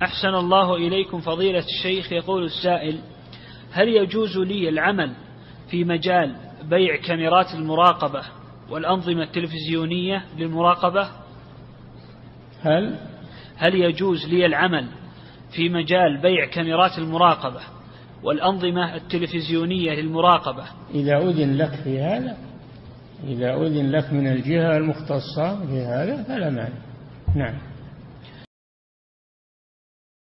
أحسن الله إليكم فضيلة الشيخ. يقول السائل: هل يجوز لي العمل في مجال بيع كاميرات المراقبة والأنظمة التلفزيونية للمراقبة؟ هل يجوز لي العمل في مجال بيع كاميرات المراقبة والأنظمة التلفزيونية للمراقبة؟ إذا أذن لك في هذا، إذا أذن لك من الجهة المختصة في هذا فلا مانع. نعم.